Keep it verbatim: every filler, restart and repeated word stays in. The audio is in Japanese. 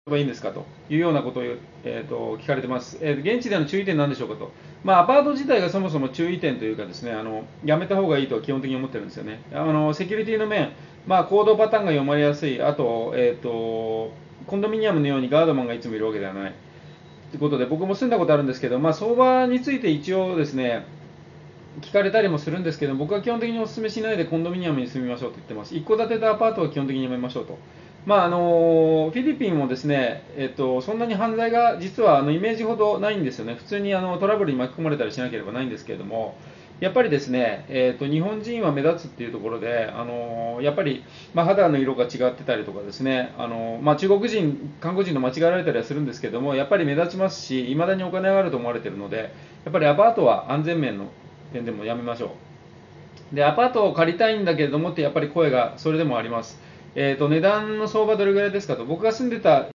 ばいいんですかというようなことを、えー、と聞かれてます、えー現地での注意点なんでしょうかと、まあ、アパート自体がそもそも注意点というかですね、あのやめた方がいいとは基本的に思ってるんですよね。あのセキュリティの面、まあ、行動パターンが読まれやすい、あと、えー、とコンドミニアムのようにガードマンがいつもいるわけではないということで、僕も住んだことあるんですけど、まあ、相場について一応ですね、聞かれたりもするんですけど、僕は基本的にお勧めしないでコンドミニアムに住みましょうと言ってます。一戸建てとアパートは基本的にやめましょうと。まああのフィリピンもですね、えっと、そんなに犯罪が実はあのイメージほどないんですよね。普通にあのトラブルに巻き込まれたりしなければないんですけれども、やっぱりですね、えっと、日本人は目立つっていうところで、あのやっぱり、まあ、肌の色が違ってたりとかですね、あのまあ、中国人、韓国人と間違えられたりはするんですけども、やっぱり目立ちますし、いまだにお金があると思われているので、やっぱりアパートは安全面の点でもやめましょう。で、アパートを借りたいんだけれどもってやっぱり声がそれでもあります。えーと、値段の相場どれぐらいですかと、僕が住んでた